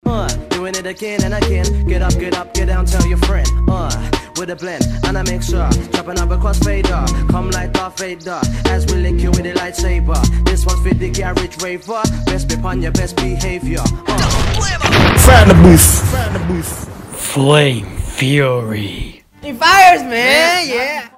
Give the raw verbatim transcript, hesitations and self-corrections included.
Uh, doing it again and again. Get up, get up, get down, tell your friend. Uh, with a blend, and I make sure. Drop another cross fader. Come like Darth Vader. As we lick you with a lightsaber. This one's for the garage raver. Best be upon your best behavior. Uh. Fire the booth. Fire the booth. Flame Fury. He fires, man. Yeah.